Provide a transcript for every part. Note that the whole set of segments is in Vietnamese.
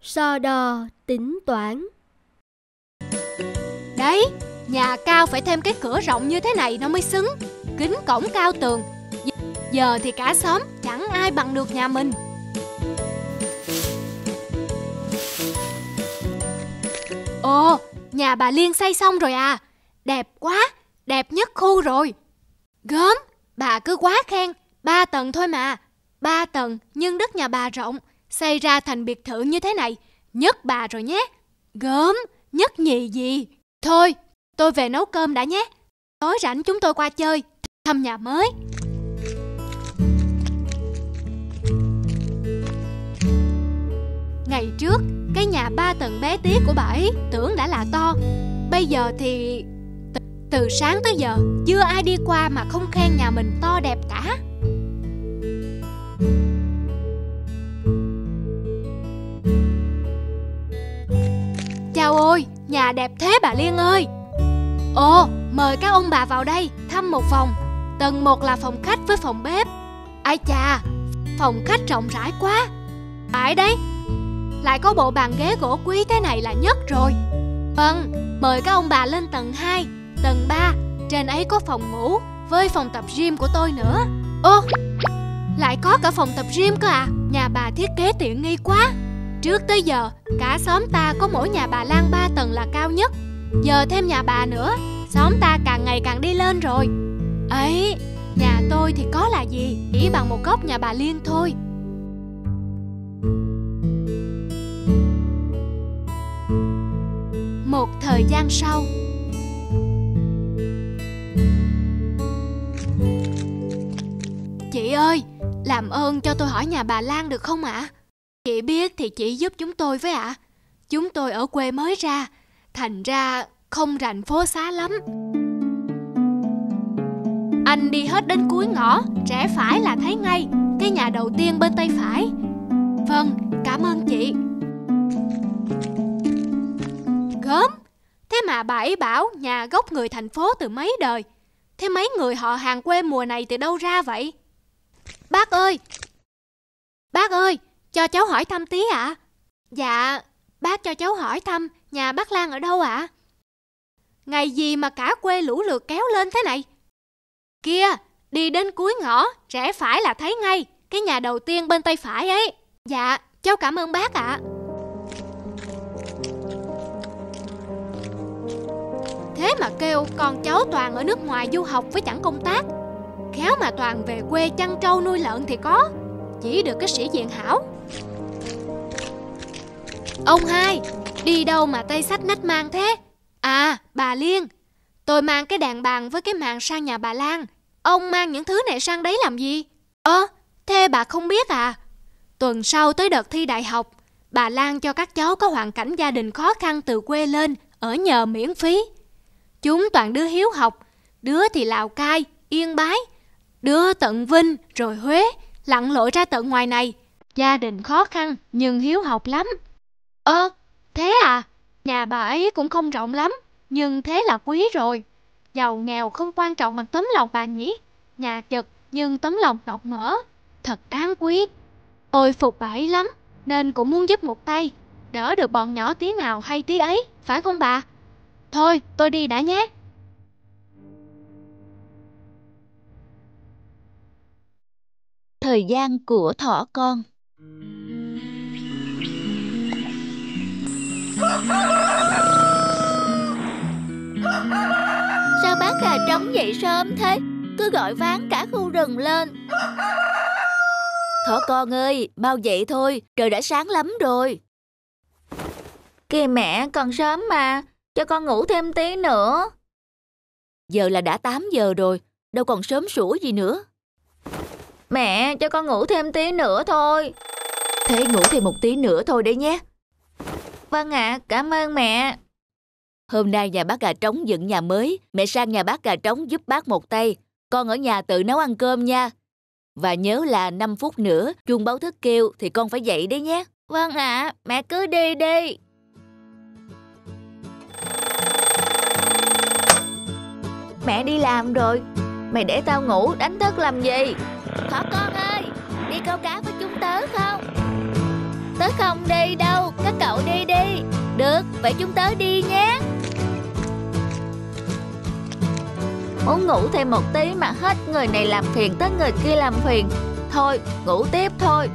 so đo, tính toán. Đấy, nhà cao phải thêm cái cửa rộng như thế này nó mới xứng. Kính cổng cao tường. Giờ thì cả xóm chẳng ai bằng được nhà mình. Ồ, nhà bà Liên xây xong rồi à. Đẹp quá, đẹp nhất khu rồi. Gớm, bà cứ quá khen. 3 tầng thôi mà. 3 tầng nhưng đất nhà bà rộng, xây ra thành biệt thự như thế này. Nhất bà rồi nhé. Gớm, nhất nhì gì. Thôi, tôi về nấu cơm đã nhé. Tối rảnh chúng tôi qua chơi, thăm nhà mới. Ngày trước, cái nhà 3 tầng bé tí của bà ấy tưởng đã là to. Bây giờ thì từ sáng tới giờ chưa ai đi qua mà không khen nhà mình to đẹp cả. Chào ôi, nhà đẹp thế bà Liên ơi. Ồ, mời các ông bà vào đây thăm một phòng. Tầng 1 là phòng khách với phòng bếp. Ai chà, phòng khách rộng rãi quá. Phải đấy, lại có bộ bàn ghế gỗ quý thế này là nhất rồi. Vâng, mời các ông bà lên tầng 2, tầng 3. Trên ấy có phòng ngủ với phòng tập gym của tôi nữa. Ô, lại có cả phòng tập gym cơ à. Nhà bà thiết kế tiện nghi quá. Trước tới giờ, cả xóm ta có mỗi nhà bà Lan 3 tầng là cao nhất. Giờ thêm nhà bà nữa, xóm ta càng ngày càng đi lên rồi. Ấy, nhà tôi thì có là gì, chỉ bằng một góc nhà bà Liên thôi. Một thời gian sau. Chị ơi, làm ơn cho tôi hỏi nhà bà Lan được không ạ? Chị biết thì chị giúp chúng tôi với ạ. Chúng tôi ở quê mới ra, thành ra không rành phố xá lắm. Anh đi hết đến cuối ngõ, rẽ phải là thấy ngay cái nhà đầu tiên bên tay phải. Vâng, cảm ơn chị. Gớm, thế mà bà ấy bảo nhà gốc người thành phố từ mấy đời. Thế mấy người họ hàng quê mùa này từ đâu ra vậy? Bác ơi! Bác ơi, cho cháu hỏi thăm tí ạ. Dạ, bác cho cháu hỏi thăm nhà bác Lan ở đâu ạ? Ngày gì mà cả quê lũ lượt kéo lên thế này? Kia, đi đến cuối ngõ, rẽ phải là thấy ngay cái nhà đầu tiên bên tay phải ấy. Dạ, cháu cảm ơn bác ạ. Thế mà kêu con cháu toàn ở nước ngoài du học với chẳng công tác. Khéo mà toàn về quê chăn trâu nuôi lợn thì có. Chỉ được cái sĩ diện hảo. Ông hai, đi đâu mà tay xách nách mang thế? À, bà Liên, tôi mang cái đàn bàn với cái màn sang nhà bà Lan. Ông mang những thứ này sang đấy làm gì? Thế bà không biết à? Tuần sau tới đợt thi đại học, bà Lan cho các cháu có hoàn cảnh gia đình khó khăn từ quê lên ở nhờ miễn phí. Chúng toàn đứa hiếu học, đứa thì Lào Cai, Yên Bái, đứa tận Vinh rồi Huế, lặn lội ra tận ngoài này. Gia đình khó khăn nhưng hiếu học lắm. Thế à? Nhà bà ấy cũng không rộng lắm, nhưng thế là quý rồi. Giàu nghèo không quan trọng bằng tấm lòng bà nhỉ. Nhà chật nhưng tấm lòng rộng mở, thật đáng quý. Tôi phục bà ấy lắm, nên cũng muốn giúp một tay, đỡ được bọn nhỏ tí nào hay tí ấy, phải không bà? Thôi, tôi đi đã nhé. Thời gian của thỏ con. Sao bác gà trống dậy sớm thế? Cứ gọi ván cả khu rừng lên. Thỏ con ơi, mau dậy thôi, trời đã sáng lắm rồi. Kìa mẹ, còn sớm mà, cho con ngủ thêm tí nữa. Giờ là đã 8 giờ rồi, đâu còn sớm sủa gì nữa. Mẹ, cho con ngủ thêm tí nữa thôi. Thế ngủ thêm một tí nữa thôi đấy nhé. Vâng ạ, cảm ơn mẹ. Hôm nay nhà bác gà trống dựng nhà mới, mẹ sang nhà bác gà trống giúp bác một tay. Con ở nhà tự nấu ăn cơm nha. Và nhớ là 5 phút nữa chuông báo thức kêu thì con phải dậy đấy nhé. Vâng ạ, mẹ cứ đi đi. Mẹ đi làm rồi, mày để tao ngủ đánh thức làm gì? Thỏ con ơi, đi câu cá với chúng tớ không? tớ không đi đâu, các cậu đi đi. Được, vậy chúng tớ đi nhé. Muốn ngủ thêm một tí mà hết người này làm phiền tới người kia làm phiền. Thôi, ngủ tiếp thôi.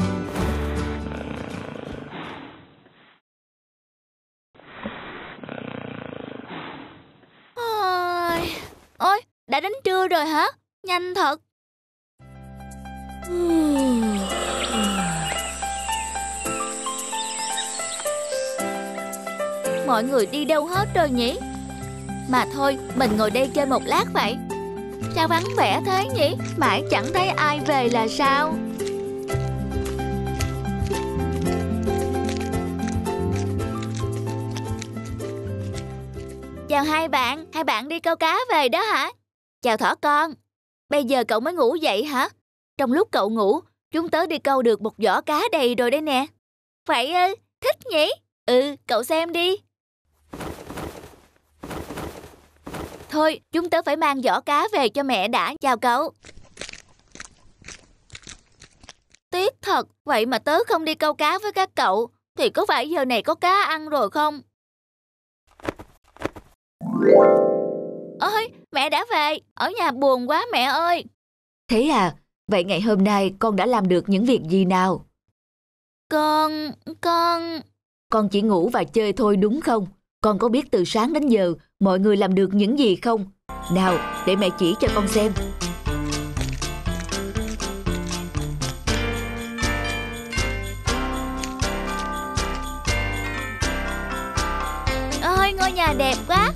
Ôi, đã đến trưa rồi hả? Nhanh thật. Mọi người đi đâu hết rồi nhỉ? Mà thôi, mình ngồi đây chơi một lát vậy. Sao vắng vẻ thế nhỉ? Mãi chẳng thấy ai về là sao? Chào hai bạn đi câu cá về đó hả? Chào Thỏ con. Bây giờ cậu mới ngủ dậy hả? Trong lúc cậu ngủ, chúng tớ đi câu được một giỏ cá đầy rồi đây nè. Vậy ư, thích nhỉ? Cậu xem đi. Thôi, chúng tớ phải mang giỏ cá về cho mẹ đã. Chào cậu. Tiếc thật, vậy mà tớ không đi câu cá với các cậu, thì có phải giờ này có cá ăn rồi không? Ôi, mẹ đã về, ở nhà buồn quá mẹ ơi. Thế à, vậy ngày hôm nay con đã làm được những việc gì nào? Con chỉ ngủ và chơi thôi đúng không? Con có biết từ sáng đến giờ mọi người làm được những gì không? Nào, để mẹ chỉ cho con xem. Ôi, ngôi nhà đẹp quá.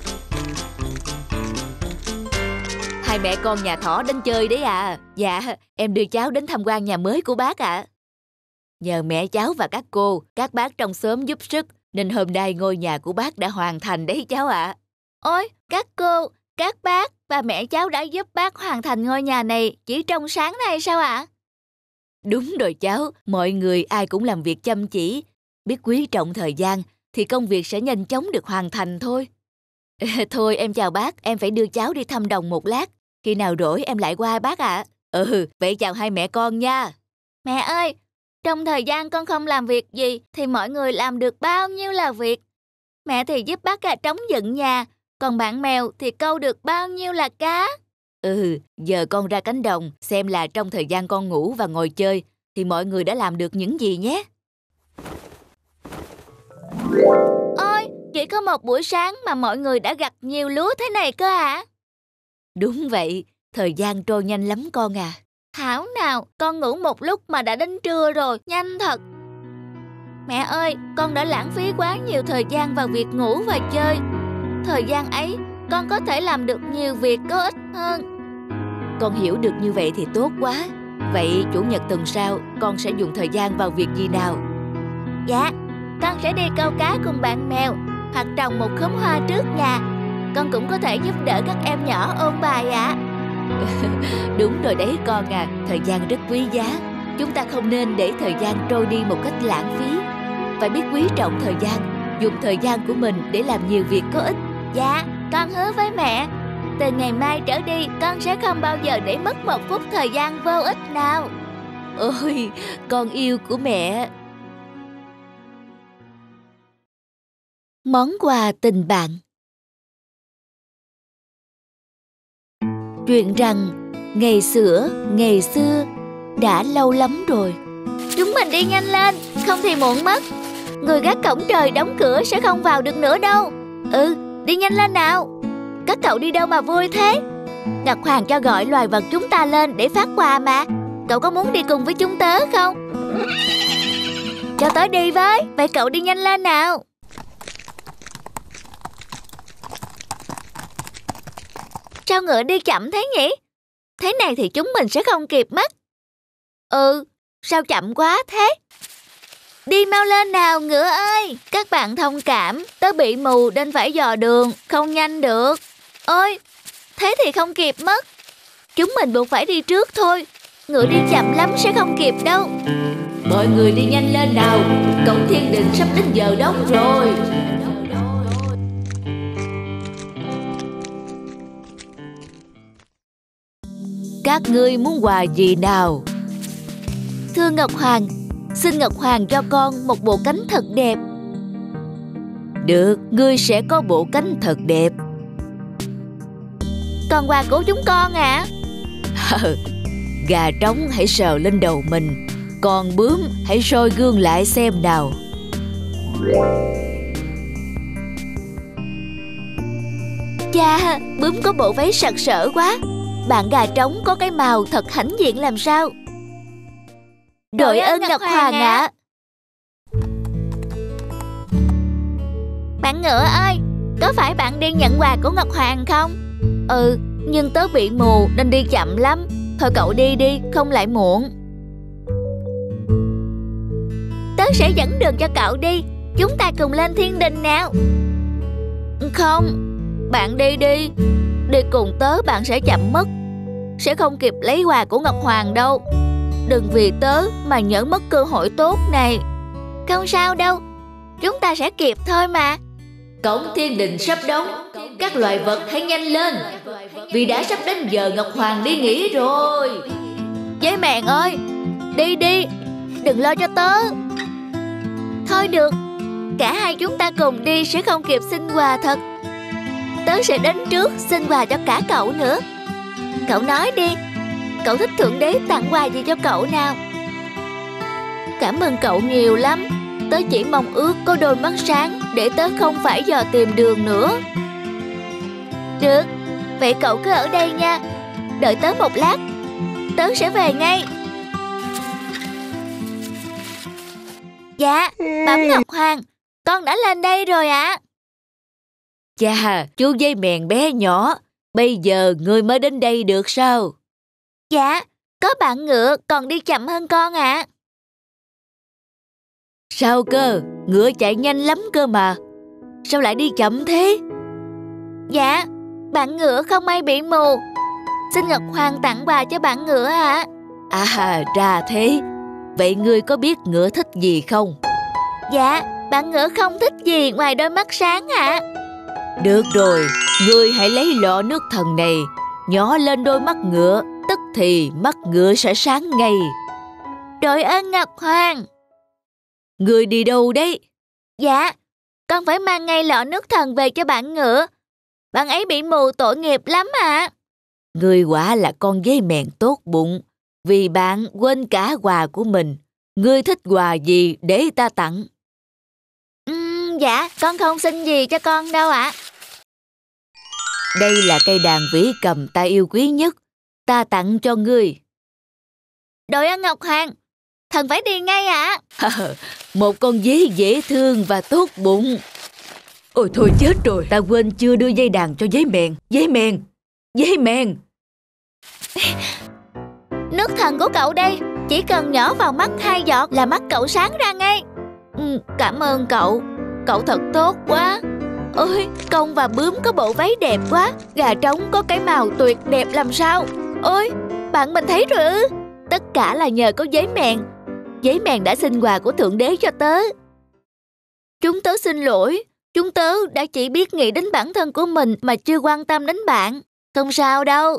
Hai mẹ con nhà Thỏ đến chơi đấy à? Dạ, em đưa cháu đến tham quan nhà mới của bác ạ. Nhờ mẹ cháu và các cô, các bác trong xóm giúp sức, nên hôm nay ngôi nhà của bác đã hoàn thành đấy cháu ạ. Ôi, các cô, các bác và mẹ cháu đã giúp bác hoàn thành ngôi nhà này chỉ trong sáng nay sao ạ? Đúng rồi cháu, mọi người ai cũng làm việc chăm chỉ, biết quý trọng thời gian thì công việc sẽ nhanh chóng được hoàn thành thôi. Thôi em chào bác, em phải đưa cháu đi thăm đồng một lát. Khi nào rỗi em lại qua bác ạ. Vậy chào hai mẹ con nha. Mẹ ơi, trong thời gian con không làm việc gì thì mọi người làm được bao nhiêu là việc. Mẹ thì giúp bác gà trống dựng nhà, còn bạn mèo thì câu được bao nhiêu là cá. Giờ con ra cánh đồng xem là trong thời gian con ngủ và ngồi chơi thì mọi người đã làm được những gì nhé. Ôi, chỉ có một buổi sáng mà mọi người đã gặt nhiều lúa thế này cơ hả? Đúng vậy, thời gian trôi nhanh lắm con à. Thảo nào, con ngủ một lúc mà đã đến trưa rồi, nhanh thật. Mẹ ơi, con đã lãng phí quá nhiều thời gian vào việc ngủ và chơi. Thời gian ấy, con có thể làm được nhiều việc có ích hơn. Con hiểu được như vậy thì tốt quá. Vậy chủ nhật tuần sau, con sẽ dùng thời gian vào việc gì nào? Dạ, con sẽ đi câu cá cùng bạn mèo, hoặc trồng một khóm hoa trước nhà. Con cũng có thể giúp đỡ các em nhỏ ôn bài ạ. Đúng rồi đấy con à, thời gian rất quý giá. Chúng ta không nên để thời gian trôi đi một cách lãng phí. Phải biết quý trọng thời gian, dùng thời gian của mình để làm nhiều việc có ích. Dạ, con hứa với mẹ, từ ngày mai trở đi con sẽ không bao giờ để mất một phút thời gian vô ích nào. Ôi, con yêu của mẹ. Món quà tình bạn. Chuyện rằng ngày xưa đã lâu lắm rồi. Chúng mình đi nhanh lên, không thì muộn mất. Người gác cổng trời đóng cửa sẽ không vào được nữa đâu. Đi nhanh lên nào. Các cậu đi đâu mà vui thế? Ngọc Hoàng cho gọi loài vật chúng ta lên để phát quà mà. Cậu có muốn đi cùng với chúng tớ không? Cho tớ đi với. Vậy cậu đi nhanh lên nào. Sao ngựa đi chậm thế nhỉ? Thế này thì chúng mình sẽ không kịp mất. Sao chậm quá thế? Đi mau lên nào ngựa ơi. Các bạn thông cảm, tớ bị mù nên phải dò đường, không nhanh được. Ôi, thế thì không kịp mất. Chúng mình buộc phải đi trước thôi. Ngựa đi chậm lắm sẽ không kịp đâu. Mọi người đi nhanh lên nào, cổng thiên định sắp đến giờ đón rồi. Các ngươi muốn quà gì nào? Thưa Ngọc Hoàng, xin Ngọc Hoàng cho con một bộ cánh thật đẹp. Được, ngươi sẽ có bộ cánh thật đẹp. Còn quà của chúng con ạ? Gà trống hãy sờ lên đầu mình, còn bướm hãy soi gương lại xem nào. Chà, bướm có bộ váy sặc sỡ quá. Bạn gà trống có cái màu thật hãnh diện làm sao. Đội ơn Ngọc Hoàng ạ. Bạn ngựa ơi, có phải bạn đi nhận quà của Ngọc Hoàng không? Ừ, nhưng tớ bị mù nên đi chậm lắm. Thôi cậu đi đi, không lại muộn. Tớ sẽ dẫn đường cho cậu đi. Chúng ta cùng lên thiên đình nào. Không, bạn đi đi. Đi cùng tớ bạn sẽ chậm mất. Sẽ không kịp lấy quà của Ngọc Hoàng đâu. Đừng vì tớ mà nhỡ mất cơ hội tốt này. Không sao đâu, chúng ta sẽ kịp thôi mà. Cổng thiên đình sắp đóng, các loài vật hãy nhanh lên, vì đã sắp đến giờ Ngọc Hoàng đi nghỉ rồi. Giấy mèn ơi, đi đi, đừng lo cho tớ. Thôi được, cả hai chúng ta cùng đi sẽ không kịp xin quà thật. Tớ sẽ đến trước xin quà cho cả cậu nữa. Cậu nói đi, cậu thích Thượng Đế tặng quà gì cho cậu nào? Cảm ơn cậu nhiều lắm. Tớ chỉ mong ước có đôi mắt sáng để tớ không phải dò tìm đường nữa. Được, vậy cậu cứ ở đây nha. Đợi tớ một lát, tớ sẽ về ngay. Dạ, bẩm Ngọc Hoàng, con đã lên đây rồi ạ. Chà, chú dây mèn bé nhỏ, bây giờ ngươi mới đến đây được sao? Dạ, có bạn ngựa còn đi chậm hơn con ạ. Sao cơ? Ngựa chạy nhanh lắm cơ mà. Sao lại đi chậm thế? Dạ, bạn ngựa không may bị mù. Xin Ngọc Hoàng tặng quà cho bạn ngựa ạ. À, ra thế. Vậy ngươi có biết ngựa thích gì không? Dạ, bạn ngựa không thích gì ngoài đôi mắt sáng ạ. Được rồi, ngươi hãy lấy lọ nước thần này, nhỏ lên đôi mắt ngựa, tức thì mắt ngựa sẽ sáng ngay. Đội ơn Ngọc Hoàng. Ngươi đi đâu đấy? Dạ, con phải mang ngay lọ nước thần về cho bạn ngựa. Bạn ấy bị mù tội nghiệp lắm ạ. Ngươi quả là con dế mèn tốt bụng, vì bạn quên cả quà của mình. Ngươi thích quà gì để ta tặng? Dạ, con không xin gì cho con đâu ạ. Đây là cây đàn vĩ cầm ta yêu quý nhất. Ta tặng cho ngươi. Đội ơn Ngọc Hoàng, thần phải đi ngay ạ. Một con dế dễ thương và tốt bụng. Ôi thôi chết rồi, ta quên chưa đưa dây đàn cho dế mèn. Dế mèn, dế mèn. Nước thần của cậu đây, chỉ cần nhỏ vào mắt 2 giọt là mắt cậu sáng ra ngay. Cảm ơn cậu, cậu thật tốt quá. Ôi, công và bướm có bộ váy đẹp quá. Gà trống có cái màu tuyệt đẹp làm sao. Ôi, bạn mình thấy rồi ư? Tất cả là nhờ có dế mèn. Dế mèn đã xin quà của Thượng Đế cho tớ. Chúng tớ xin lỗi. Chúng tớ đã chỉ biết nghĩ đến bản thân của mình mà chưa quan tâm đến bạn. Không sao đâu.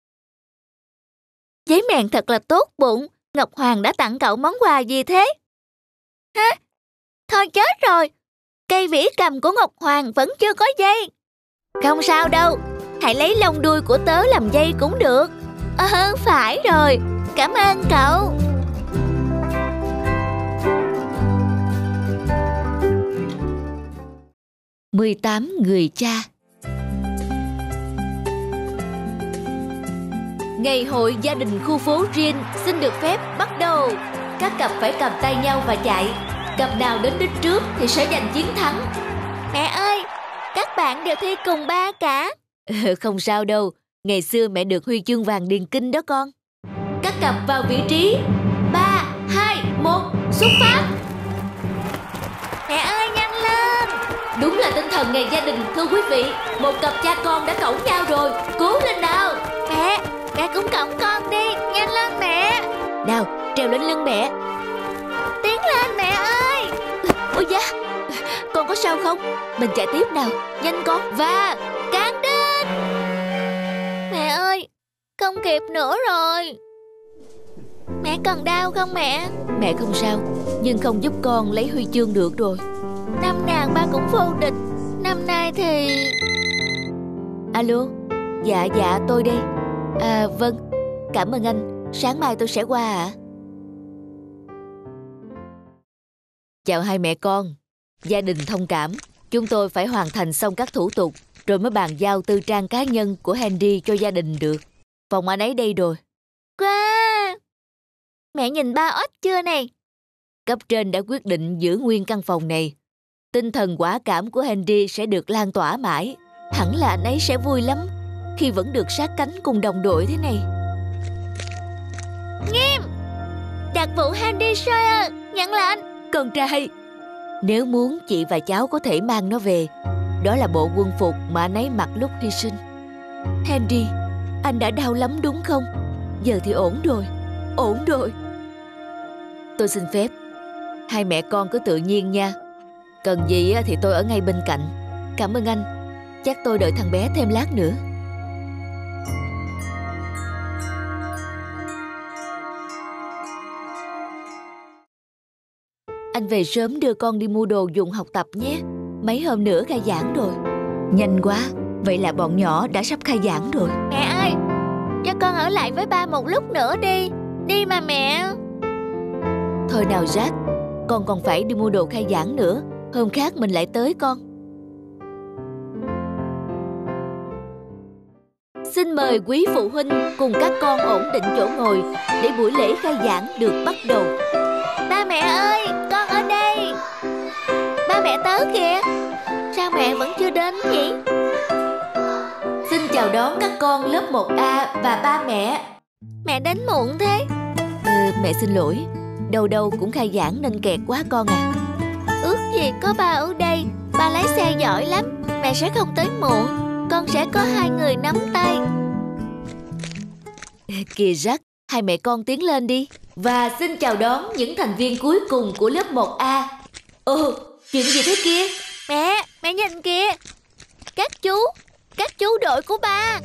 Dế mèn thật là tốt bụng. Ngọc Hoàng đã tặng cậu món quà gì thế? Hả? Thôi chết rồi. Cây vĩ cầm của Ngọc Hoàng vẫn chưa có dây. Không sao đâu. Hãy lấy lông đuôi của tớ làm dây cũng được. Phải rồi. Cảm ơn cậu. "18 người cha." Ngày hội gia đình khu phố Rin xin được phép bắt đầu. Các cặp phải cầm tay nhau và chạy. Cặp nào đến đích trước thì sẽ giành chiến thắng. Mẹ ơi, các bạn đều thi cùng ba cả. Không sao đâu, ngày xưa mẹ được huy chương vàng điền kinh đó con. Các cặp vào vị trí. 3, 2, 1, xuất phát. Mẹ ơi, nhanh lên. Đúng là tinh thần ngày gia đình thưa quý vị. Một cặp cha con đã cõng nhau rồi. Cố lên nào. Mẹ cũng cõng con đi. Nhanh lên mẹ. Nào, trèo lên lưng mẹ. Tiến lên mẹ ơi. Ôi da, con có sao không? Mình chạy tiếp nào. Nhanh con. Và cán đích. Mẹ ơi, không kịp nữa rồi. Mẹ còn đau không mẹ? Mẹ không sao, nhưng không giúp con lấy huy chương được rồi. Năm nào ba cũng vô địch, năm nay thì... Alo, dạ tôi đây. À vâng, cảm ơn anh, sáng mai tôi sẽ qua ạ. Chào hai mẹ con. Gia đình thông cảm, chúng tôi phải hoàn thành xong các thủ tục rồi mới bàn giao tư trang cá nhân của Henry cho gia đình được. Phòng anh ấy đây rồi. Wow! Mẹ nhìn ba ếch chưa này? Cấp trên đã quyết định giữ nguyên căn phòng này. Tinh thần quả cảm của Henry sẽ được lan tỏa mãi. Hẳn là anh ấy sẽ vui lắm khi vẫn được sát cánh cùng đồng đội thế này. Nghiêm! Đặc vụ Henry Sawyer nhận lệnh. Con trai, nếu muốn chị và cháu có thể mang nó về. Đó là bộ quân phục mà anh ấy mặc lúc hy sinh. Henry, anh đã đau lắm đúng không? Giờ thì ổn rồi, ổn rồi. Tôi xin phép. Hai mẹ con cứ tự nhiên nha. Cần gì thì tôi ở ngay bên cạnh. Cảm ơn anh. Chắc tôi đợi thằng bé thêm lát nữa. Anh về sớm đưa con đi mua đồ dùng học tập nhé. Mấy hôm nữa khai giảng rồi. Nhanh quá, vậy là bọn nhỏ đã sắp khai giảng rồi. Mẹ ơi, cho con ở lại với ba một lúc nữa đi. Đi mà mẹ. Thôi nào Jack, con còn phải đi mua đồ khai giảng nữa. Hôm khác mình lại tới con. Xin mời quý phụ huynh cùng các con ổn định chỗ ngồi để buổi lễ khai giảng được bắt đầu. Ba mẹ ơi, con ở đây. Ba mẹ tới kìa. Sao mẹ vẫn chưa đến nhỉ? Xin chào đón các con lớp 1A và ba mẹ. Mẹ đến muộn thế. Mẹ xin lỗi. Đâu đâu cũng khai giảng nên kẹt quá con à. Ước gì có ba ở đây. Ba lái xe giỏi lắm. Mẹ sẽ không tới muộn. Con sẽ có hai người nắm tay. Kìa Jack, hai mẹ con tiến lên đi. Và xin chào đón những thành viên cuối cùng của lớp 1A. Ồ, chuyện gì thế kia? Mẹ nhìn kìa. Các chú đội của ba.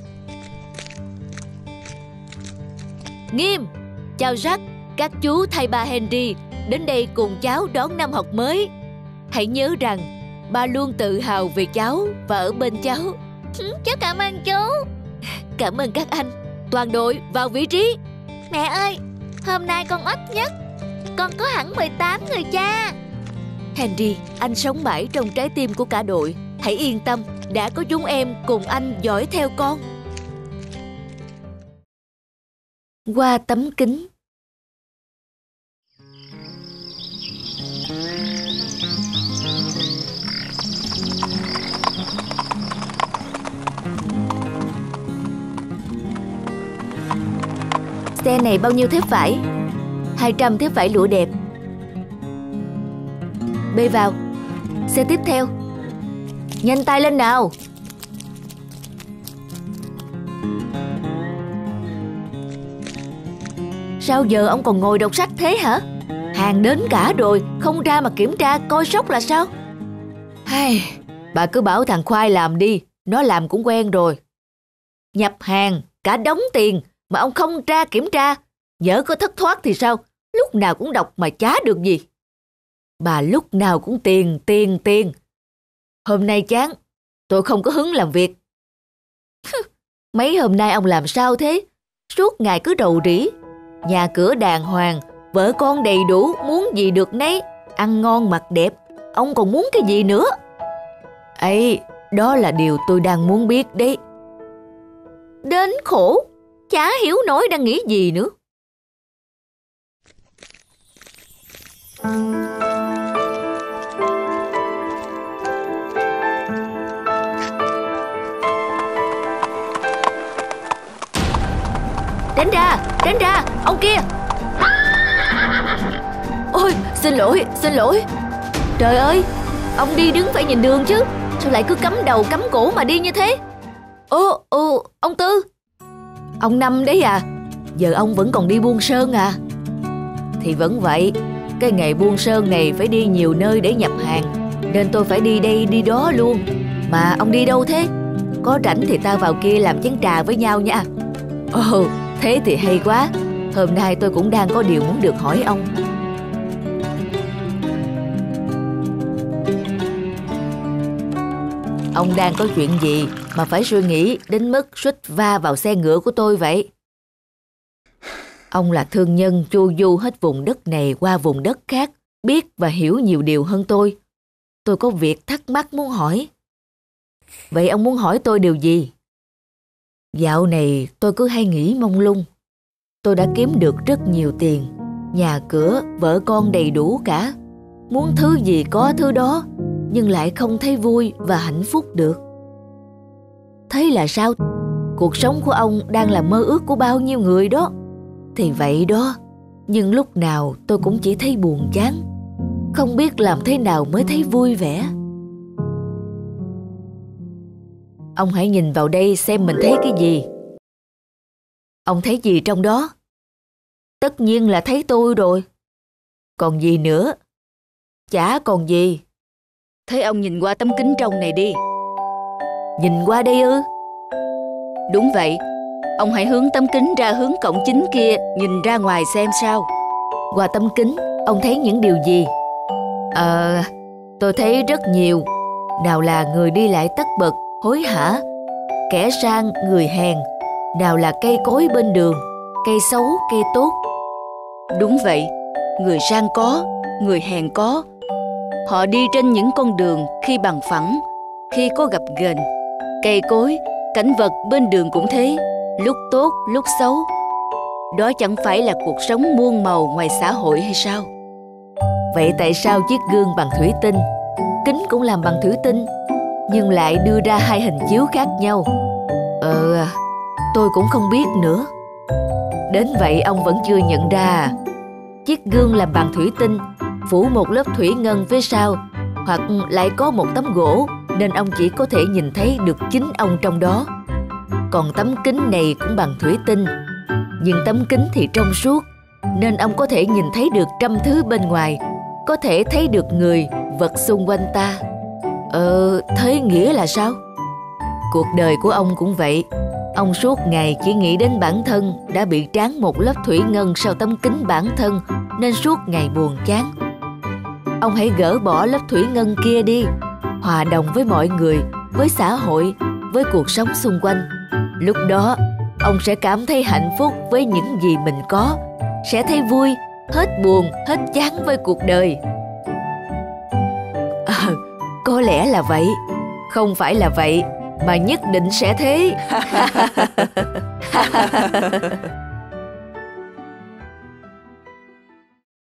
Nghiêm, chào Jack. Các chú thay ba Henry đến đây cùng cháu đón năm học mới. Hãy nhớ rằng ba luôn tự hào về cháu và ở bên cháu. Cháu cảm ơn chú. Cảm ơn các anh. Toàn đội vào vị trí. Mẹ ơi, hôm nay con ít nhất. Con có hẳn 18 người cha. Henry, anh sống mãi trong trái tim của cả đội. Hãy yên tâm, đã có chúng em cùng anh dõi theo con. Qua tấm kính. Xe này bao nhiêu thép vải? 200 thép vải lụa đẹp. Bê vào. Xe tiếp theo. Nhanh tay lên nào. Sao giờ ông còn ngồi đọc sách thế hả? Hàng đến cả rồi, không ra mà kiểm tra coi sóc là sao? Bà cứ bảo thằng Khoai làm đi, nó làm cũng quen rồi. Nhập hàng, cả đống tiền mà ông không ra kiểm tra. Nhỡ có thất thoát thì sao? Lúc nào cũng đọc mà chả được gì. Bà lúc nào cũng tiền. Hôm nay chán, tôi không có hứng làm việc. Mấy hôm nay ông làm sao thế? Suốt ngày cứ rầu rĩ. Nhà cửa đàng hoàng, vợ con đầy đủ, muốn gì được nấy. Ăn ngon mặc đẹp, ông còn muốn cái gì nữa? Ấy, đó là điều tôi đang muốn biết đấy. Đến khổ, chả hiểu nổi đang nghĩ gì nữa. Tránh ra, ông kia. Ôi, xin lỗi. Trời ơi, ông đi đứng phải nhìn đường chứ. Sao lại cứ cắm đầu cắm cổ mà đi như thế? Ông Tư. Ông Năm đấy à? Giờ ông vẫn còn đi buôn sơn à? Thì vẫn vậy. Cái nghề buôn sơn này phải đi nhiều nơi để nhập hàng, nên tôi phải đi đây đi đó luôn. Mà ông đi đâu thế? Có rảnh thì ta vào kia làm chén trà với nhau nha. Thế thì hay quá. Hôm nay tôi cũng đang có điều muốn được hỏi ông. Ông đang có chuyện gì mà phải suy nghĩ đến mức suýt va vào xe ngựa của tôi vậy? Ông là thương nhân chu du hết vùng đất này qua vùng đất khác, biết và hiểu nhiều điều hơn tôi. Tôi có việc thắc mắc muốn hỏi. Vậy ông muốn hỏi tôi điều gì? Dạo này tôi cứ hay nghĩ mông lung. Tôi đã kiếm được rất nhiều tiền, nhà cửa, vợ con đầy đủ cả. Muốn thứ gì có thứ đó, nhưng lại không thấy vui và hạnh phúc được. Thế là sao? Cuộc sống của ông đang là mơ ước của bao nhiêu người đó. Thì vậy đó, nhưng lúc nào tôi cũng chỉ thấy buồn chán, không biết làm thế nào mới thấy vui vẻ. Ông hãy nhìn vào đây xem mình thấy cái gì. Ông thấy gì trong đó? Tất nhiên là thấy tôi rồi. Còn gì nữa? Chả còn gì. Thế ông nhìn qua tấm kính trong này đi. Nhìn qua đây ư? Đúng vậy. Ông hãy hướng tấm kính ra hướng cổng chính kia, nhìn ra ngoài xem sao. Qua tấm kính, ông thấy những điều gì? Tôi thấy rất nhiều. Nào là người đi lại tất bật, hối hả, kẻ sang, người hèn. Nào là cây cối bên đường, cây xấu, cây tốt. Đúng vậy, người sang có, người hèn có. Họ đi trên những con đường khi bằng phẳng, khi có gập ghềnh. Cây cối, cảnh vật bên đường cũng thế, lúc tốt, lúc xấu. Đó chẳng phải là cuộc sống muôn màu ngoài xã hội hay sao? Vậy tại sao chiếc gương bằng thủy tinh, kính cũng làm bằng thủy tinh, nhưng lại đưa ra hai hình chiếu khác nhau? Tôi cũng không biết nữa. Đến vậy ông vẫn chưa nhận ra à? Chiếc gương làm bằng thủy tinh, phủ một lớp thủy ngân phía sau, hoặc lại có một tấm gỗ, nên ông chỉ có thể nhìn thấy được chính ông trong đó. Còn tấm kính này cũng bằng thủy tinh, nhưng tấm kính thì trong suốt, nên ông có thể nhìn thấy được trăm thứ bên ngoài, có thể thấy được người, vật xung quanh ta. Thế nghĩa là sao? Cuộc đời của ông cũng vậy. Ông suốt ngày chỉ nghĩ đến bản thân đã bị tráng một lớp thủy ngân sau tấm kính bản thân, nên suốt ngày buồn chán. Ông hãy gỡ bỏ lớp thủy ngân kia đi, hòa đồng với mọi người, với xã hội, với cuộc sống xung quanh. Lúc đó, ông sẽ cảm thấy hạnh phúc với những gì mình có, sẽ thấy vui, hết buồn, hết chán với cuộc đời. Có lẽ là vậy. Không phải là vậy, mà nhất định sẽ thế.